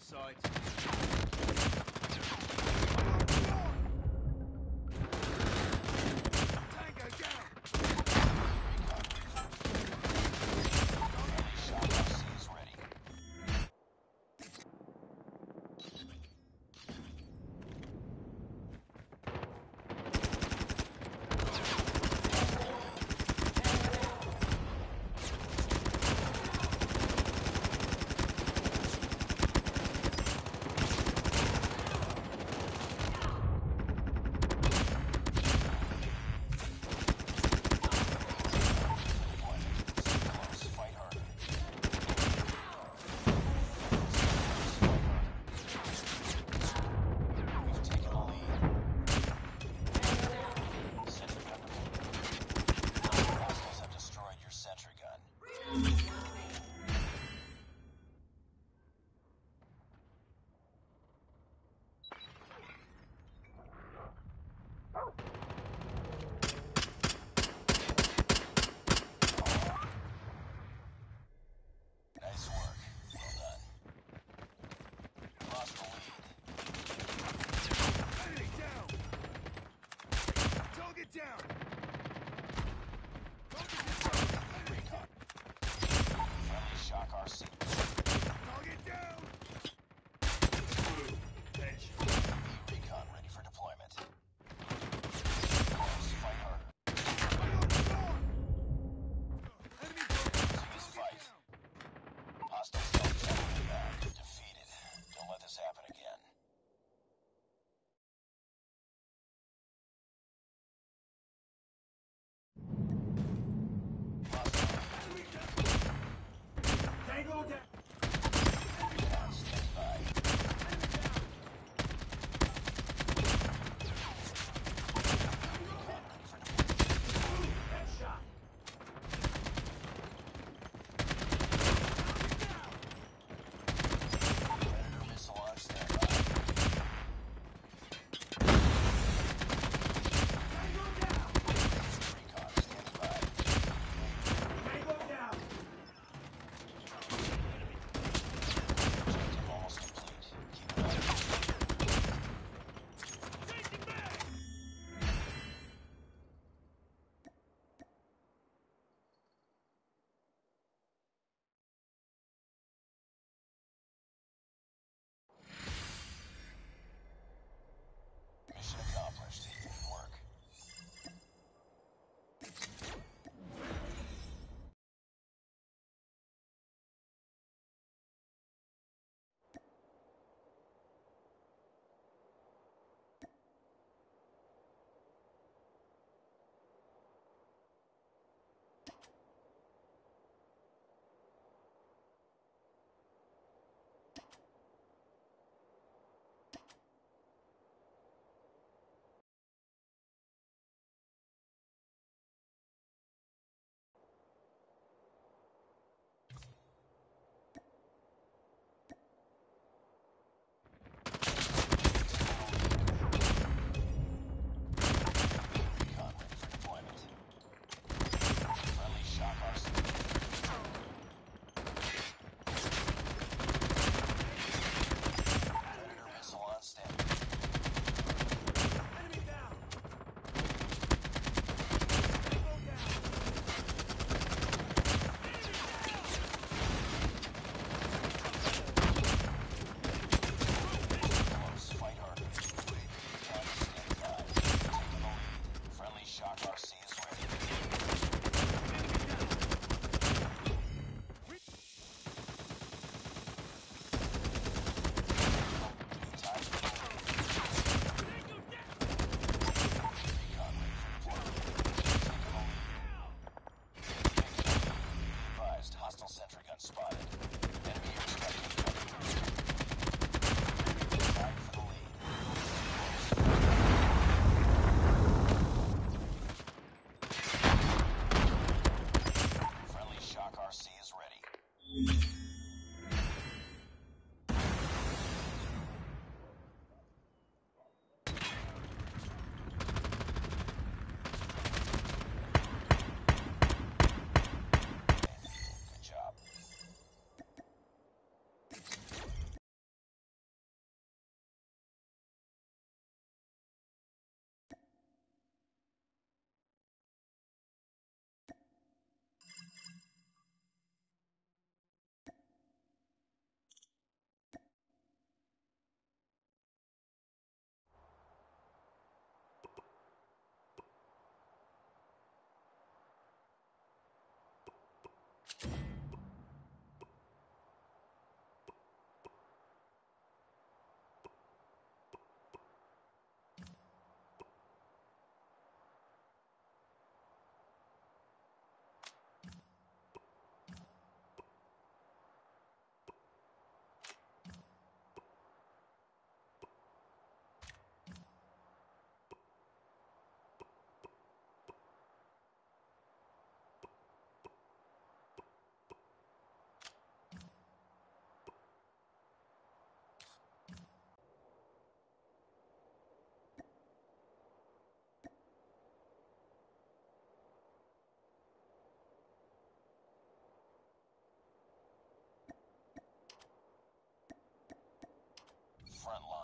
sight. Tango down! Is ready. Nice work. Well done. Lost the lead. Enemy down! Target down! Recon. Friendly Shock RC. Target down! Recon ready for deployment. Fight harder. Enemy This fight. Hostile self-defense inbound. Defeated. Don't let this happen again. Tango down! Recon, stand by. Recon ready for deployment. Headshot! Predator missile on standby. Tango down! Recon standing by. Tango down! Objective almost complete. Keep it up. Chasing back! Mission accomplished. Good work. Recon ready for deployment. Friendly Shock RC. Predator missile on standby. Enemy down! Tango down! Close. Fight harder. Recon standing by. Taking the lead. Friendly Shock RC is ready. Time for the lead. Recon ready for deployment. Taking the lead. Taking the lead. Be advised, hostile sentry gun spotted. Enemy airstrike incoming. Time for the lead. Friendly Shock RC is ready. front line.